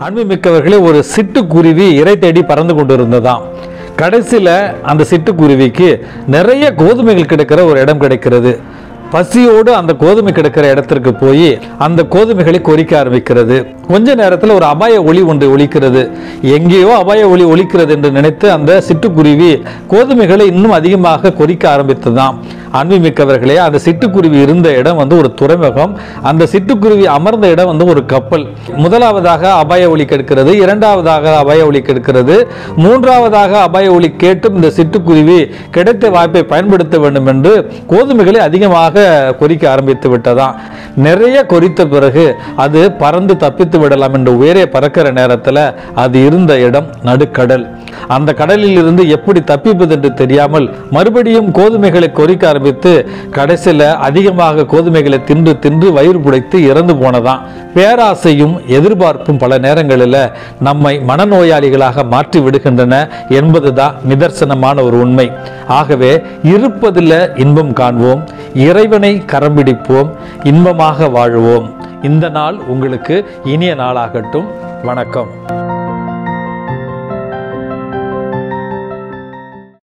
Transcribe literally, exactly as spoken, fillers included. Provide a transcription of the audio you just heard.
அன்புமிக்கவர்களே, ஒரு சிட்டுக்குருவி இரை தேடி பறந்து கொண்டிருந்ததாம். கடைசியில் அந்த சிட்டுக்குருவிக்கு நிறைய கோதுமைகள் கிடைக்கிற ஒரு இடம் கிடைக்கிறது. பசியோடு அந்த கோதுமை கிடைக்கிற இடத்திற்கு போய் அந்த கோதுமைகளை கொறிக்க ஆரம்பிக்கிறது. கொஞ்ச நேரத்தில் ஒரு அபாய ஒளி ஒன்று ஒலிக்கிறது. எங்கேயோ அபாய ஒளி ஒலிக்கிறது என்று நினைத்து அந்த சிட்டுக்குருவி கோதுமைகளை இன்னும் அதிகமாக கொறிக்க ஆரம்பித்ததாம். அன்புமிக்கவர்களே, அந்த சிட்டுக்குருவி இருந்த இடம் வந்து ஒரு துறைமுகம். அந்த சிட்டுக்குருவி அமர்ந்த இடம் வந்து ஒரு கப்பல். முதலாவதாக அபாய ஒலி கேட்கிறது, இரண்டாவதாக அபாய ஒலி கேட்கிறது, மூன்றாவதாக அபாய ஒலி கேட்டும் இந்த சிட்டுக்குருவி கிடைத்த வாய்ப்பை பயன்படுத்த வேண்டும் என்று கோதுமைகளை அதிகமாக கொறிக்க ஆரம்பித்து விட்டதாம். நிறைய கொறித்த பிறகு அது பறந்து தப்பித்து விடலாம் என்று உயரே பறக்கிற நேரத்தில் அது இருந்த இடம் நடுக்கடல். அந்த கடலில் இருந்து எப்படி தப்பிப்பது என்று தெரியாமல் மறுபடியும் கோதுமைகளை கொறிக்க ஆரம்பித்து கடைசியில் அதிகமாக கோதுமைகளை தின்று தின்று வயிறு புடைத்து இறந்து போனதாம். பேராசையும் எதிர்பார்ப்பும் பல நேரங்களில் நம்மை மனநோயாளிகளாக மாற்றி விடுகின்றன என்பதுதான் நிதர்சனமான ஒரு உண்மை. ஆகவே இருப்பதில் இன்பம் காண்போம், இறைவனை கரம் பிடிப்போம், இன்பமாக வாழ்வோம். இந்த நாள் உங்களுக்கு இனிய நாளாகட்டும். வணக்கம்.